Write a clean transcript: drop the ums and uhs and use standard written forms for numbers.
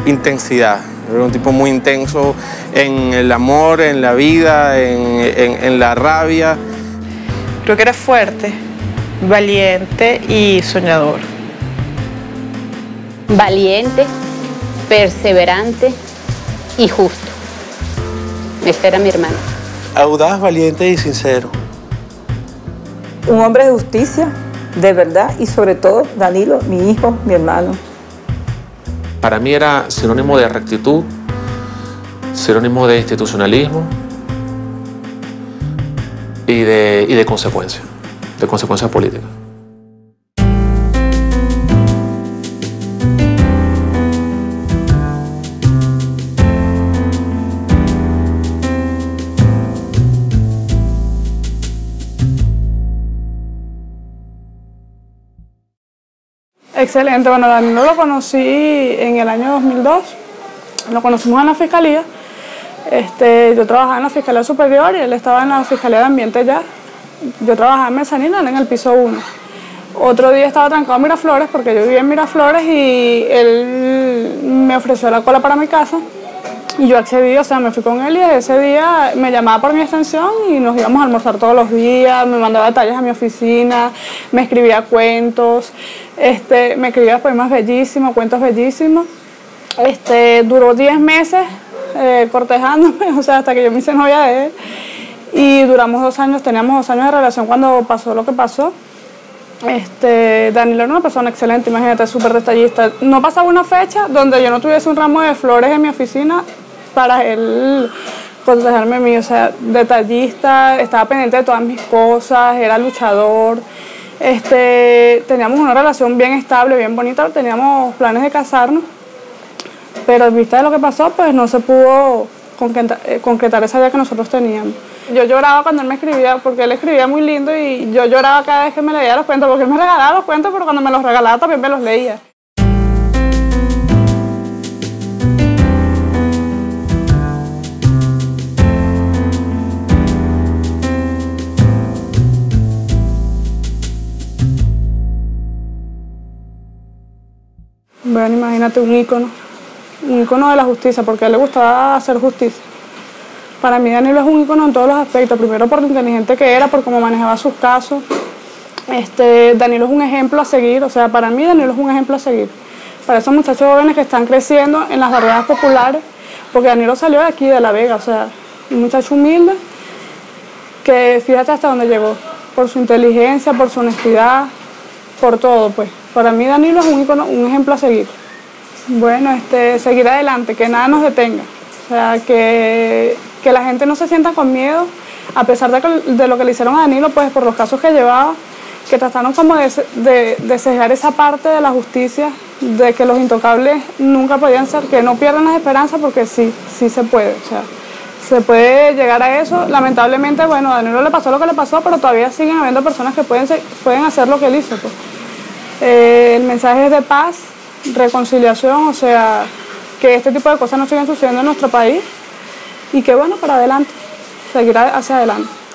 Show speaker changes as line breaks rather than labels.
intensidad. Era un tipo muy intenso en el amor, en la vida, en la rabia.
Creo que era fuerte, valiente y soñador.
Valiente, perseverante y justo. Este era mi hermano.
Audaz, valiente y sincero.
Un hombre de justicia, de verdad, y sobre todo Danilo, mi hijo, mi hermano.
Para mí era sinónimo de rectitud, sinónimo de institucionalismo y de consecuencia política.
Excelente, bueno, Danilo lo conocí en el año 2002, lo conocimos en la Fiscalía. Yo trabajaba en la Fiscalía Superior y él estaba en la Fiscalía de Ambiente ya. Yo trabajaba en Mezzanina, él en el piso 1. Otro día estaba trancado en Miraflores porque yo vivía en Miraflores y él me ofreció la cola para mi casa y yo accedí, o sea, me fui con él y ese día me llamaba por mi extensión y nos íbamos a almorzar todos los días, me mandaba detalles a mi oficina, me escribía cuentos, me escribía poemas bellísimos, cuentos bellísimos. Duró 10 meses cortejándome, o sea, hasta que yo me hice novia de él. Y duramos 2 años, teníamos 2 años de relación cuando pasó lo que pasó. Danilo era una persona excelente, imagínate, súper detallista. No pasaba una fecha donde yo no tuviese un ramo de flores en mi oficina para él cortejarme a mí, o sea, detallista, estaba pendiente de todas mis cosas, era luchador. Teníamos una relación bien estable, bien bonita, teníamos planes de casarnos, pero en vista de lo que pasó, pues no se pudo concretar esa idea que nosotros teníamos. Yo lloraba cuando él me escribía, porque él escribía muy lindo y yo lloraba cada vez que me leía los cuentos, porque él me regalaba los cuentos, pero cuando me los regalaba también me los leía. Bueno, imagínate un ícono de la justicia, porque a él le gustaba hacer justicia. Para mí Danilo es un ícono en todos los aspectos, primero por lo inteligente que era, por cómo manejaba sus casos. Danilo es un ejemplo a seguir, o sea, para mí Danilo es un ejemplo a seguir. Para esos muchachos jóvenes que están creciendo en las barriadas populares, porque Danilo salió de aquí, de La Vega, o sea, un muchacho humilde, que fíjate hasta dónde llegó, por su inteligencia, por su honestidad, por todo, pues. Para mí Danilo es un ícono, un ejemplo a seguir. Bueno, seguir adelante, que nada nos detenga. O sea, que la gente no se sienta con miedo, a pesar de lo que le hicieron a Danilo, pues por los casos que llevaba, que trataron como de sesgar esa parte de la justicia, de que los intocables nunca podían ser, que no pierdan las esperanzas, porque sí se puede. O sea, se puede llegar a eso. Lamentablemente, bueno, a Danilo le pasó lo que le pasó, pero todavía siguen habiendo personas que pueden hacer lo que él hizo, pues. El mensaje es de paz, reconciliación, o sea, que este tipo de cosas no sigan sucediendo en nuestro país y que bueno, para adelante, seguir hacia adelante.